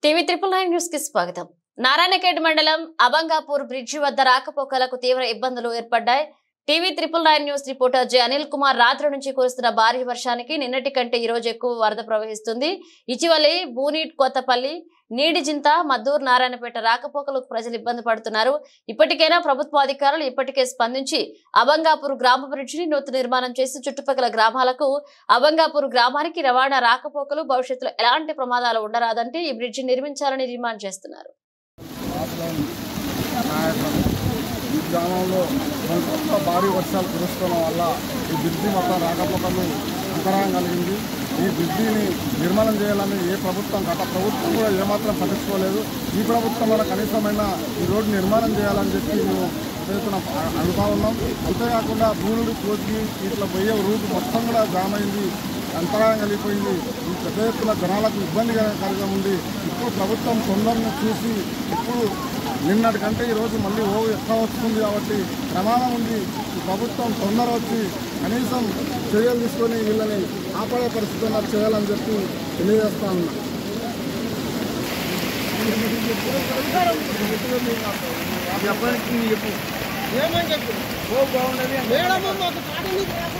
TV 999 news కి స్వాగతం. నారాయణఖేడ్ మండలం అబంగాపూర్ బ్రిడ్జి వద్ద రాకపోకలకు తీవ్ర ఇబ్బందులు ఏర్పడ్డాయి. TV 999 news reporter J Anil Kumar రాత్రి నుంచి కురుస్తున్న భారీ వర్షానికి నిన్నటి కంటే ఈ రోజు ఎక్కువ వరద ప్రవహిస్తుంది. ఇటీవలే బూనీట్, కొత్తపల్లి, నీడిజింత, మద్దూరు, నారాయణపేట రాకపోకలకు ప్రజలు ఇబ్బంది పడుతున్నారు. ఇప్పటికైనా ప్రభుత్వ అధికారులు ఇప్పటికే స్పందించి అబంగాపూర్ గ్రామ బ్రిడ్జిని నూతన నిర్మాణం చేసి చుట్టుపక్కల గ్రామాలకు అబంగాపూర్ గ్రామానికి రవాణా రాకపోకలు భవిష్యత్తులో ఎలాంటి ప్రమాదాలు ఉండరాదంటే ఈ బ్రిడ్జి నిర్మించాలని డిమాండ్ చేస్తున్నారు. ఈ గ్రామంలో భారీ వర్షాలు కురుసుకోవడం వల్ల ఈ బ్రిడ్జి మొత్తం రాకపోకలు అంతరాయం కలిగింది. ఈ బ్రిడ్జిని నిర్మాణం చేయాలని ఏ ప్రభుత్వం, గత ప్రభుత్వం కూడా ఏమాత్రం పట్టించుకోలేదు. ఈ ప్రభుత్వం వల్ల కనీసమైన ఈ రోడ్డు నిర్మాణం చేయాలని చెప్పి మేము అనుకుంటా ఉన్నాం. అంతేకాకుండా భూములు కోసి ఇట్లా పోయే రూట్ మొత్తం కూడా జామ్ అయింది, అంతరాయం కలిగిపోయింది. ఈ పెద్ద ఎత్తున జనాలకు ఇబ్బందికరంగా ఉంది. ఇప్పుడు ప్రభుత్వం తొందరను చూసి ఇప్పుడు నిన్నటి కంటే ఈరోజు మళ్ళీ ఎక్కువ వస్తుంది కాబట్టి ప్రమాదం ఉంది. ఈ ప్రభుత్వం తొందర వచ్చి కనీసం చర్యలు తీసుకొని వీళ్ళని ఆపడే పరిస్థితి చేయాలని చెప్పి తెలియజేస్తా ఉన్నా. ఏమని చెప్పు బాగుండదు.